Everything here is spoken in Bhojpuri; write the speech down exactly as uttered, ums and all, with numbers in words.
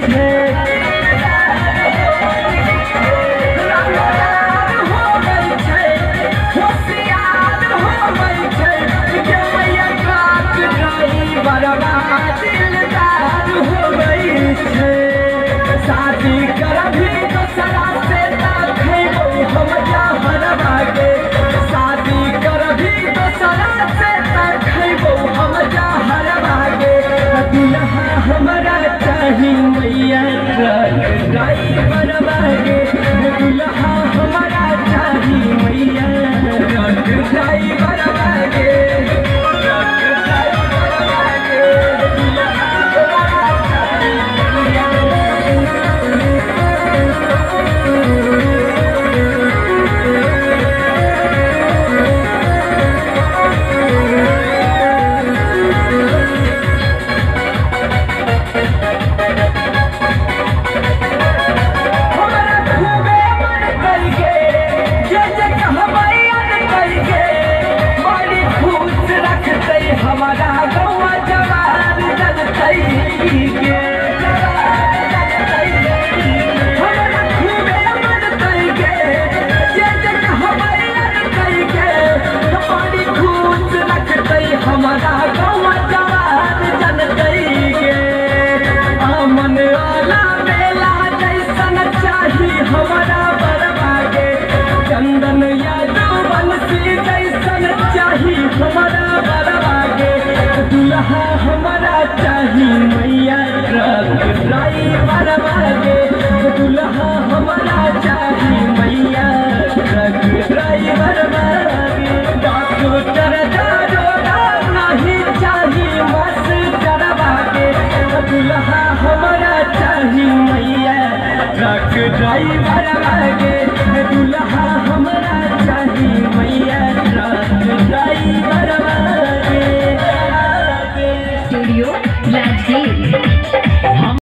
छे रंगदार हो गई छे होशियार हो गई छे के मैया ट्रक ड्राइवरवा दिलदार हो गई छे शादी करभी दोसरा से ना खैबो हम जहरवा के शादी करभी दोसरा से ना खैबो हम जहरवा के दुल्हा हमरा चाही मैया ट्रक ड्राइवरवा के दुल्हा हमरा चाही मैया ट्रक ड्राइवरवा के ट्रक ड्राइवरवा के दुल्हा हमरा चाही मैया हमारा गौवा जवान जनतई के हमारा खूबे मनतई के जे जग हमारे अनतई के बड़ी खुश रखतई हमारा गौवा जवान जनतई के अमन वाला मेला जैसन चाही हमारा बरवा के चंदन यादव बंसी जैसन चाही हमारा बरवा के दुल्हा हमारा चाही मैया ट्रक ड्राइवरवा के दुल्हा हमारा चाही मैया ट्रक ड्राइवरवा के डॉक्टर दारोगा नहीं चाही मास्टरवा के दुल्हा हमारा चाही मैया ट्रक ड्राइवरवा के दुल्हा हमारा चाही मैया ट्रक ड्राइवर